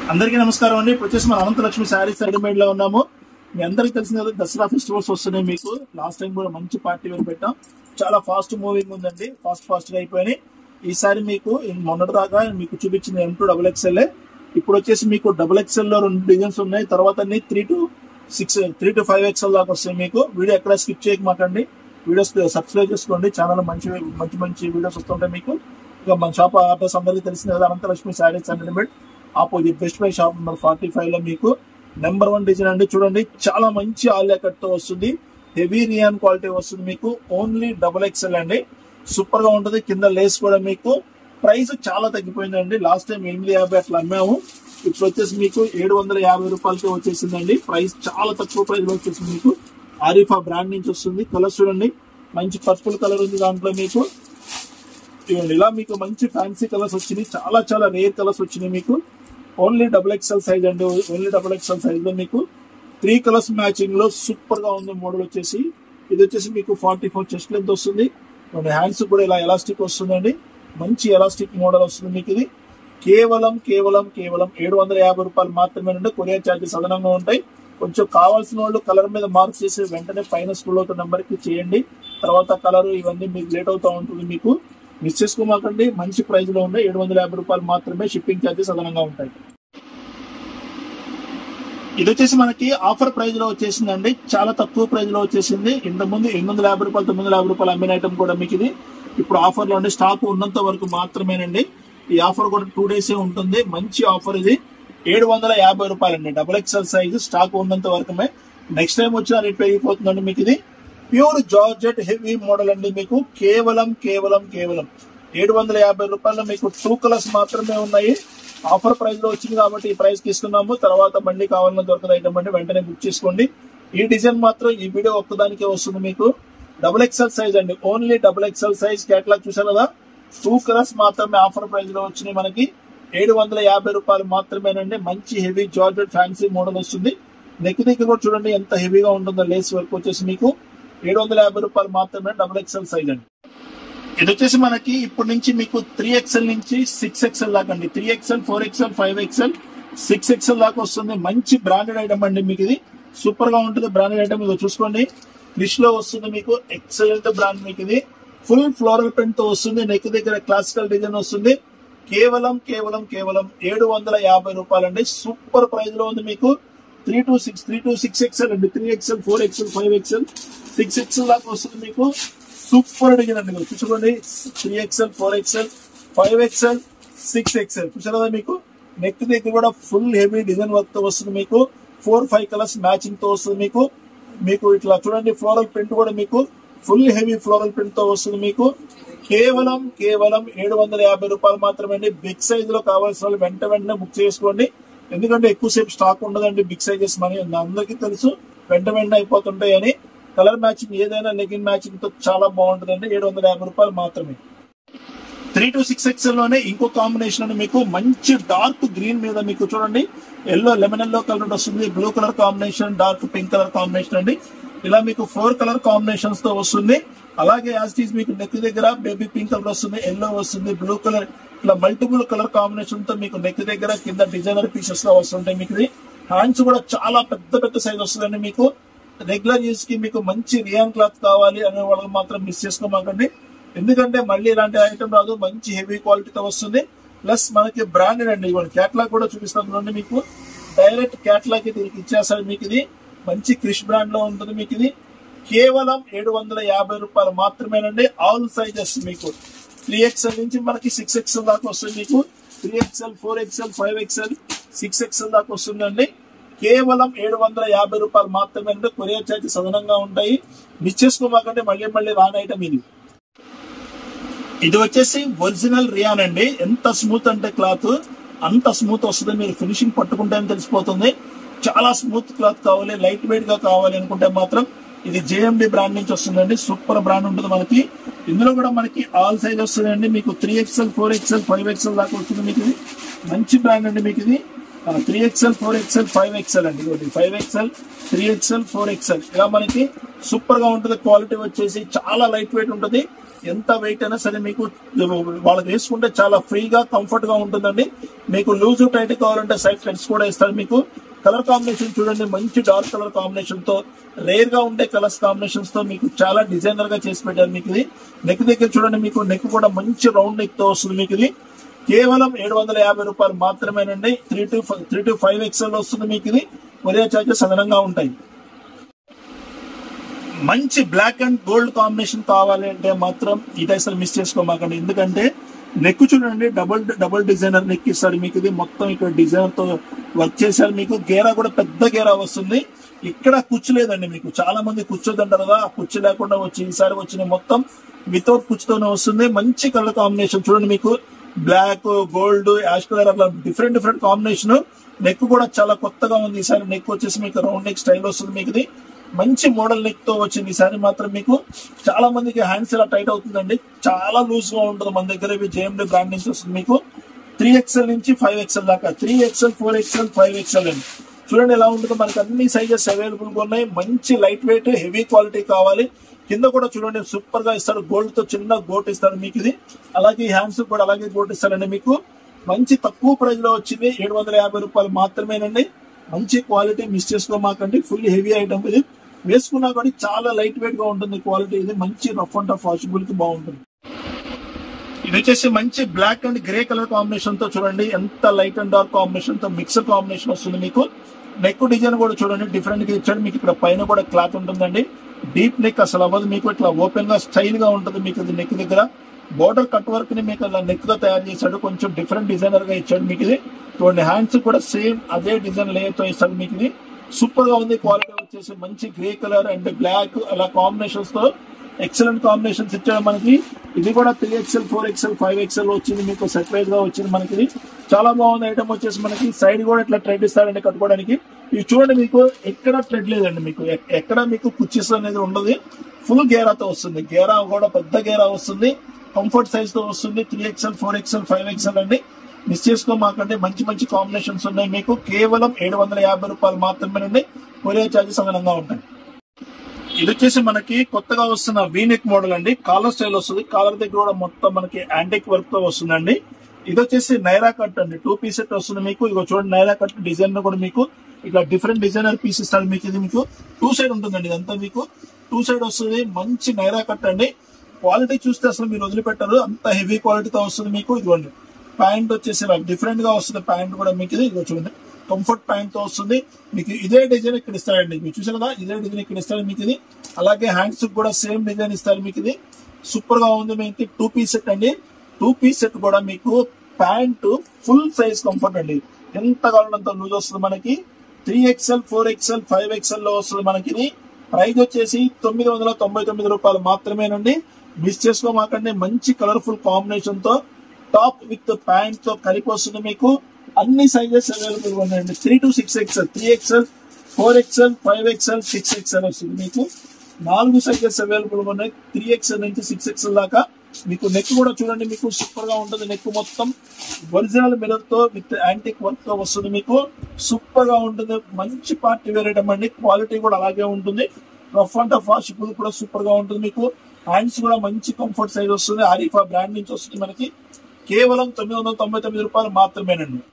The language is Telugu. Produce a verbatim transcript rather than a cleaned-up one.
అందరికీ నమస్కారం అండి. ఇప్పుడు వచ్చేసి మన అనంతలక్ష్మి శారీస్ రెడీమేడ్ లో ఉన్నాము. మీ అందరికీ తెలిసిన కదా దసరా ఫెస్టివల్స్ వస్తున్నాయి. మీకు లాస్ట్ టైం కూడా మంచి పార్టీ వేర్ పెట్టాం. చాలా ఫాస్ట్ మూవింగ్ ఉందండి, ఫాస్ట్ ఫాస్ట్ గా అయిపోయినాయి. ఈసారి మీకు మొన్నటి దాకా మీకు చూపించింది ఎం టూ డబుల్ ఎక్స్ఎల్. ఇప్పుడు వచ్చేసి మీకు డబుల్ ఎక్స్ఎల్ లో రెండు డిజైన్స్ ఉన్నాయి. తర్వాత three to six three to five XL దాకా వస్తాయి. మీకు వీడియో ఎక్కడ స్కిప్ చేయకమాకండి, వీడియోస్ సబ్స్క్రైబ్ చేసుకోండి. ఛానల్ మంచి మంచి మంచి వీడియోస్ వస్తుంటాయి మీకు. ఇక మన షాప్ అడ్రస్ అందరికీ తెలిసింది కదా, Anantalakshmi sarees and readymade opposite Best Buy shop number forty five లో మీకు నెంబర్ వన్ డిజైన్ అండి. చూడండి, చాలా మంచి ఆలియా కట్ తో వస్తుంది, హెవీ రియాన్ క్వాలిటీ వస్తుంది మీకు. ఓన్లీ డబుల్ ఎక్స్ఎల్ అండి, సూపర్ గా ఉంటుంది. కింద లేస్ కూడా మీకు ప్రైస్ చాలా తగ్గిపోయిందండి. లాస్ట్ టైం ఎనిమిది యాభై అట్లా అమ్మాము, ఇప్పుడు వచ్చేసి మీకు ఏడు వందల యాభై రూపాయలకి వచ్చేసిందండి. ప్రైస్ చాలా తక్కువ ప్రైస్ లో వచ్చేసింది మీకు. ఆరిఫా బ్రాండ్ నుంచి వస్తుంది. కలర్ చూడండి, మంచి పర్పుల్ కలర్ ఉంది దాంట్లో మీకు. ఇలా మీకు మంచి ఫ్యాన్సీ కలర్స్ వచ్చినాయి, చాలా చాలా రేర్ కలర్స్ వచ్చినాయి మీకు. ఓన్లీ డబుల్ ఎక్స్ఎల్ సైజ్ అండి, ఓన్లీ డబుల్ ఎక్స్ఎల్ సైజ్ లో మీకు త్రీ కలర్స్ మ్యాచింగ్ లో సూపర్ గా ఉంది మోడల్ వచ్చేసి. ఇది వచ్చేసి మీకు ఫార్టీ ఫోర్ చెస్ట్ లెంత్ వస్తుంది. హ్యాండ్స్ కూడా ఇలా ఎలాస్టిక్ వస్తుందండి, మంచి ఎలాస్టిక్ మోడల్ వస్తుంది మీకు. ఇది కేవలం కేవలం కేవలం ఏడు వందల యాభై రూపాయలు మాత్రమేనండి. కొరియర్ ఛార్జెస్ అదనంగా ఉంటాయి. కొంచెం కావాల్సిన వాళ్ళు కలర్ మీద మార్క్ చేసి వెంటనే పైన స్కూల్ అవుతున్న నెంబర్ కి చేయండి. తర్వాత కలర్ ఇవన్నీ మీకు లేట్ అవుతూ ఉంటుంది మీకు. మిస్ చేసుకోమాకండి, మంచి ప్రైస్ లో ఉన్నాయి. ఏడు వందల యాభై రూపాయలు మాత్రమే, షిప్పింగ్ ఛార్జెస్ అదనంగా ఉంటాయి. ఇది వచ్చేసి మనకి ఆఫర్ ప్రైస్ లో వచ్చేసిందండి, చాలా తక్కువ ప్రైస్ లో వచ్చేసింది. ఇంతకుముందు ఎనిమిది వందల యాభై రూపాయలు తొమ్మిది వందల యాభై రూపాయలు అమ్మిన ఐటమ్ కూడా మీకు ఇది ఇప్పుడు ఆఫర్ లో ఉండే స్టాక్ ఉన్నంత వరకు మాత్రమేనండి. ఈ ఆఫర్ కూడా టూ డేసే ఉంటుంది. మంచి ఆఫర్ ఇది, ఏడు వందల యాభై రూపాయలు అండి. డబుల్ ఎక్స్ఎల్ సైజ్ స్టాక్ ఉన్నంత వరకుమే. నెక్స్ట్ టైం వచ్చిన రేట్ పెరిగిపోతుందండి మీకు. ఇది ప్యూర్ జార్జెట్ హెవీ మోడల్ అండి. మీకు కేవలం కేవలం కేవలం ఏడు వందల యాభై రూపాయలు మీకు టూ కలర్స్ మాత్రమే ఉన్నాయి. ఆఫర్ ప్రైస్ లో వచ్చింది కాబట్టి ఈ ప్రైస్ కి ఇస్తున్నాము. తర్వాత మళ్ళీ కావాలన్నా దొరకదు ఐటమ్ అంటే వెంటనే బుక్ చేసుకోండి. ఈ డిజైన్ మాత్రం ఈ వీడియో ఒక్కదానికే వస్తుంది మీకు. డబుల్ ఎక్స్ఎల్ సైజ్ అండి, only double XL size. Catalogue చూసారు కదా, టూ కలర్స్ మాత్రమే ఆఫర్ ప్రైస్ లో వచ్చినాయి మనకి. ఏడు వందల యాభై రూపాయలు మాత్రమేనండి. మంచి హెవీ జార్జెట్ ఫ్యాన్సీ మోడల్ వస్తుంది. నెక్ దగ్గర కూడా చూడండి ఎంత హెవీగా ఉంటుందో. లేస్ వర్క్ వచ్చేసి మీకు ఏడు వందల యాభై రూపాయలు మాత్రమే, డబుల్ ఎక్స్ఎల్ సైజ్ అండి. ఇది వచ్చేసి మనకి ఇప్పటి నుంచి మీకు త్రీ ఎక్స్ఎల్ నుంచి సిక్స్ ఎక్స్ఎల్ దాకా అండి. Three XL four XL five XL six XL దాకా వస్తుంది. మంచి బ్రాండెడ్ ఐటమ్ అండి మీకు. ఇది సూపర్ గా ఉంటుంది బ్రాండెడ్ ఐటమ్. ఇది చూసుకోండి, క్రిష్ లో వస్తుంది మీకు. ఎక్సలెంట్ బ్రాండ్ మీకు. ఇది ఫుల్ ఫ్లోరల్ ప్రింట్ తో వస్తుంది. నెక్ దగ్గర క్లాసికల్ డిజైన్ వస్తుంది. కేవలం కేవలం కేవలం ఏడు వందల యాభై రూపాయలు అండి. సూపర్ ప్రైస్ లో ఉంది మీకు. Three to six three to six XL అండి. Three XL four XL five XL six XL దాకా వస్తుంది మీకు. సూపర్ డిజైన్ అండి. మీరు చూసుకోండి, three XL four XL five XL six XL చూసారు కదా మీకు. నెక్ దగ్గర కూడా ఫుల్ హెవీ డిజైన్ వర్క్ తో వస్తుంది మీకు. ఫోర్ ఫైవ్ కలర్స్ మ్యాచింగ్ తో వస్తుంది మీకు. మీకు ఇట్లా చూడండి, ఫ్లోరల్ ప్రింట్ కూడా మీకు ఫుల్ హెవీ ఫ్లోరల్ ప్రింట్ తో వస్తుంది మీకు. కేవలం కేవలం ఏడు వందల యాభై రూపాయలు మాత్రమే అండి. బిగ్ సైజ్ లో కావాల్సిన వాళ్ళు వెంట వెంటనే బుక్ చేసుకోండి, ఎందుకంటే ఎక్కువసేపు స్టాక్ ఉండదండి. బిగ్ సైజెస్ మనీ అందరికీ తెలుసు, వెంట వెంటనే అయిపోతుంటాయి అని. కలర్ మ్యాచింగ్ ఏదైనా లెగిన్ మ్యాచింగ్ తో చాలా బాగుంటుందండి. ఏడు వందల యాభై రూపాయలు మాత్రమే. త్రీ టు సిక్స్ ఎక్స్ఎల్ లోనే ఇంకో కాంబినేషన్ అండి మీకు. మంచి డార్క్ గ్రీన్ మీద మీకు చూడండి ఎల్లో లెమన్ ఎల్లో కలర్ వస్తుంది. Blue colour combination, dark pink colour combination అండి. ఇలా మీకు ఫోర్ కలర్ కాంబినేషన్స్ తో వస్తుంది. అలాగే యాజ్ టీజ్ మీకు నెక్ దగ్గర బేబీ పింక్ కలర్ వస్తుంది, ఎల్లో వస్తుంది, బ్లూ కలర్, ఇట్లా మల్టిపుల్ కలర్ కాంబినేషన్ తో మీకు నెక్ దగ్గర కింద డిజైనర్ పీసెస్ లో వస్తుంటాయి మీకు. ఇది హ్యాండ్స్ కూడా చాలా పెద్ద పెద్ద సైజ్ వస్తుందండి మీకు. రెగ్యులర్ యూస్ కి మీకు మంచి రియాన్ క్లాత్ కావాలి అనే వాళ్ళకి మాత్రం మిస్ చేసుకోమాకండి, ఎందుకంటే మళ్ళీ ఇలాంటి ఐటమ్ రాదు. మంచి హెవీ క్వాలిటీతో వస్తుంది. ప్లస్ మనకి బ్రాండెడ్ అండి. ఇవాళ క్యాటలాగ్ కూడా చూపిస్తాను మీకు. డైరెక్ట్ క్యాటలాగ్ దీనికి ఇచ్చేస్తారు మీకు. ఇది మంచి క్రిష్ బ్రాండ్ లో ఉంటుంది మీకు. ఇది కేవలం ఏడు వందల యాభై రూపాయలు మాత్రమేనండి. ఆల్ సైజెస్ మీకు త్రీ ఎక్స్ఎల్ నుంచి మనకి సిక్స్ ఎక్స్ఎల్ దాకా వస్తుంది మీకు. Three XL four XL five XL six XL దాకా వస్తుందండి. కేవలం ఏడు వందల యాభై రూపాయలు మాత్రమే అంటే కొరియర్ ఛార్జెస్ అదనంగా ఉంటాయి. మిస్ చేసుకోమాకంటే మళ్ళీ మళ్ళీ రాని ఐటమ్ ఇది. ఇది వచ్చేసి ఒరిజినల్ రియాన్ అండి. ఎంత స్మూత్ అంటే క్లాత్ అంత స్మూత్ వస్తుంది. మీరు ఫినిషింగ్ పట్టుకుంటే తెలిసిపోతుంది. చాలా స్మూత్ క్లాత్ కావాలి, లైట్ వెయిట్ గా కావాలి అనుకుంటే మాత్రం ఇది జేఎండి బ్రాండ్ నుంచి వస్తుందండి. సూపర్ బ్రాండ్ ఉంటుంది మనకి. ఇందులో కూడా మనకి ఆల్ సైజ్ వస్తుందండి మీకు. Three XL four XL five XL దాకా వస్తుంది మీకు. ఇది మంచి బ్రాండ్ అండి మీకు. ఇది three XL four XL five XL అండి. Five XL three XL four XL ఇలా మనకి సూపర్ గా ఉంటుంది. క్వాలిటీ వచ్చేసి చాలా లైట్ వెయిట్ ఉంటుంది. ఎంత వెయిట్ అయినా సరే మీకు వాళ్ళకి వేసుకుంటే చాలా ఫ్రీగా కంఫర్ట్ గా ఉంటుందండి. మీకు లూజ్ టైట్ కావాలంటే సైడ్ స్టడ్స్ కూడా ఇస్తారు. మీకు కలర్ కాంబినేషన్ చూడండి, మంచి డార్క్ కలర్ కాంబినేషన్ తో, రేర్ గా ఉండే కలర్స్ కాంబినేషన్స్ తో మీకు చాలా డిజైనర్ గా చేసి పెట్టారు. మీకు ఇది నెక్ దగ్గర చూడండి, మీకు నెక్ కూడా మంచి రౌండ్ నెక్ తో వస్తుంది. మీకు ఇది కేవలం ఏడు వందల యాభై రూపాయలు మాత్రమేనండి. Three to three to five XL వస్తుంది. మీకు ఇది కొరియర్ చార్జెస్ అదనంగా ఉంటాయి. మంచి బ్లాక్ అండ్ గోల్డ్ కాంబినేషన్ కావాలి అంటే మాత్రం ఇది అసలు మిస్ చేసుకోమాకండి. ఎందుకంటే నెక్ చూడండి, డబుల్ డబుల్ డిజైనర్ నెక్ ఇస్తాడు. మీకు ఇది మొత్తం ఇక్కడ డిజైనర్ తో వర్క్ చేశారు. మీకు గేరా కూడా పెద్ద గేరా వస్తుంది. ఇక్కడ కుచ్చు లేదండి. మీకు చాలా మంది కూర్చోదంటారు కదా, ఆ కుచ్చు లేకుండా వచ్చి ఈసారి వచ్చిన మొత్తం వితౌట్ కుచ్చుతోనే వస్తుంది. మంచి కలర్ కాంబినేషన్ చూడండి, మీకు బ్లాక్, గోల్డ్, యాష్ కలర్ అట్లా డిఫరెంట్ డిఫరెంట్ కాంబినేషన్. నెక్ కూడా చాలా కొత్తగా ఉంది. ఈసారి నెక్ వచ్చేసి మీకు రౌండ్ నెక్ స్టైల్ వస్తుంది. మీకు ఇది మంచి మోడల్ నెక్ తో వచ్చింది. ఈసారి మాత్రం మీకు చాలా మందికి హ్యాండ్స్ ఇలా టైట్ అవుతుందండి, చాలా లూజ్ గా ఉంటుంది. మన దగ్గర ఇవి జేఎండి బ్రాండ్ నుంచి వస్తుంది. మీకు త్రీ ఎక్స్ఎల్ నుంచి ఫైవ్ ఎక్స్ఎల్ దాకా, three XL, four XL, five XL అండి. చూడండి ఎలా ఉంటుందో. మనకి అన్ని సైజెస్ అవైలబుల్ గా ఉన్నాయి. మంచి లైట్ వెయిట్ హెవీ క్వాలిటీ కావాలి. కింద కూడా చూడండి సూపర్ గా ఇస్తాడు, గోల్డ్ తో చిన్న గోట్ ఇస్తాడు మీకు ఇది. అలాగే హ్యాండ్స్ కూడా అలాగే గోట్ ఇస్తాడండి. మీకు మంచి తక్కువ ప్రైస్ లో వచ్చింది, ఏడు వందల యాభై రూపాయలు మాత్రమేనండి. మంచి క్వాలిటీ మిస్ చేసుకోమాకండి. ఫుల్ హెవీ ఐటమ్ ఇది. వేసుకున్నా కూడా చాలా లైట్ వెయిట్ గా ఉంటుంది క్వాలిటీ. ఇది మంచి రఫ్ అండ్ టఫ్ వాషబుల్ కి బాగుంటుంది. ఇది వచ్చేసి మంచి black and grey colour combination తో చూడండి, ఎంత లైట్ అండ్ డార్క్ కాంబినేషన్ తో మిక్సర్ కాంబినేషన్ వస్తుంది. మీకు నెక్ డిజైన్ కూడా చూడండి డిఫరెంట్ గా ఇచ్చాడు. మీకు ఇక్కడ పైన కూడా క్లాత్ ఉంటుందండి. డీప్ నెక్ అసలు అవ్వదు. మీకు ఇట్లా ఓపెన్ గా స్టైల్ గా ఉంటుంది. మీకు ఇది నెక్ దగ్గర బోర్డర్ కట్ వర్క్ ని మీకు అలా నెక్ గా తయారు చేశాడు. కొంచెం డిఫరెంట్ డిజైనర్ గా ఇచ్చాడు. మీకు ఇది చూడండి, హ్యాండ్స్ కూడా సేమ్ అదే డిజైన్ లేయర్ తో ఇస్తాడు. మీకు ఇది సూపర్ గా ఉంది. క్వాలిటీ వచ్చేసి మంచి గ్రే కలర్ అండ్ బ్లాక్ అలా కాంబినేషన్స్ తో ఎక్సలెంట్ కాంబినేషన్స్ ఇచ్చాడు మనకి. ఇది కూడా three XL, four XL, five XL వచ్చింది. మీకు సెట్ వైజ్ గా వచ్చింది మనకి. ఇది చాలా బాగుంది ఐటమ్ వచ్చేసి మనకి. సైడ్ కూడా ఇట్లా థ్రెడ్ ఇస్తారండి కట్టుకోవడానికి. ఇవి చూడండి, మీకు ఎక్కడ థ్రెడ్ లేదండి. మీకు ఎక్కడ మీకు కుచ్చిస్ అనేది ఉండదు. ఫుల్ గేరాతో వస్తుంది. గేరా కూడా పెద్ద గేరా వస్తుంది. కంఫర్ట్ సైజ్ తో వస్తుంది. Three XL, four XL, five XL అండి. మిస్ చేసుకోమాకండి. మంచి మంచి కాంబినేషన్స్ ఉన్నాయి. మీకు కేవలం ఏడు వందల యాభై రూపాయలు మాత్రమేనండి. కొరియర్ చార్జెస్ అదనంగా ఉంటాయి. ఇది వచ్చేసి మనకి కొత్తగా వస్తున్న వీనెక్ మోడల్ అండి. కాలర్ స్టైల్ వస్తుంది. కాలర్ దగ్గర కూడా మొత్తం మనకి యాంటిక్ వర్క్ తో వస్తుందండి. ఇది వచ్చేసి నైరా కట్ అండి. టూ పీస్ సెట్ వస్తుంది మీకు. ఇదిగో చూడండి, నైరా కట్ డిజైన్ కూడా మీకు ఇట్లా డిఫరెంట్ డిజైనర్ పీస్ ఇస్తాడు. మీకు ఇది మీకు టూ సైడ్ ఉంటుందండి. ఇదంతా మీకు టూ సైడ్ వస్తుంది. మంచి నైరా కట్ అండి. క్వాలిటీ చూస్తే అసలు మీరు వదిలిపెట్టారు, అంత హెవీ క్వాలిటీతో వస్తుంది మీకు. ఇదిగోండి ప్యాంట్ వచ్చేసి డిఫరెంట్ గా వస్తుంది. ప్యాంట్ కూడా మీకు ఇది ఇదిగో చూడండి, కంఫర్ట్ ప్యాంట్ తో వస్తుంది. మీకు ఇదే డిజైన్ ఇక్కడ ఇస్తారండి. మీరు చూసారు కదా, ఇదే డిజైన్ ఇక్కడ ఇస్తారు మీకు ఇది. అలాగే హ్యాండ్స్ కూడా సేమ్ డిజైన్ ఇస్తారు మీకు. ఇది సూపర్ గా ఉంది. మీకు టూ పీస్ సెట్ అండి. టూ పీస్ సెట్ కూడా మీకు ప్యాంట్ ఫుల్ సైజ్ కంఫర్ట్ అండి. ఎంత కావాలంత లూజ్ వస్తుంది మనకి. Three XL, four XL, five XL లో వస్తుంది మనకి. ఇది ప్రైస్ వచ్చేసి తొమ్మిది వందల తొంభై తొమ్మిది రూపాయలు మాత్రమేనండి. మిస్ చేసుకోమాకండి. మంచి కలర్ఫుల్ కాంబినేషన్ తో టాప్ విత్ ప్యాంట్ తో కలిపి వస్తుంది మీకు. అన్ని సైజెస్ అవైలబుల్ గా ఉన్నాయండి. Three to six XL, three XL, four XL, five XL, six XL వస్తుంది మీకు. నాలుగు సైజెస్ అవైలబుల్ గా ఉన్నాయి. త్రీ ఎక్స్ఎల్ నుంచి సిక్స్ ఎక్స్ఎల్ దాకా. మీకు నెక్ కూడా చూడండి, మీకు సూపర్ గా ఉంటుంది. నెక్ మొత్తం ఒరిజినల్ మిర్రర్ తో విత్ యాంటిక్ వర్క్ తో వస్తుంది మీకు. సూపర్ గా ఉంటుంది. మంచి పార్టీ వేర్ ఐటమ్ అండి. క్వాలిటీ కూడా అలాగే ఉంటుంది. రఫ్ అండ్ టఫ్ వాషబుల్ కూడా సూపర్ గా ఉంటుంది మీకు. హ్యాండ్స్ కూడా మంచి కంఫర్ట్ సైజ్ వస్తుంది. ఆరిఫా బ్రాండ్ నుంచి వస్తుంది మనకి. కేవలం తొమ్మిది వందల తొంభై తొమ్మిది రూపాయలు మాత్రమేనండి.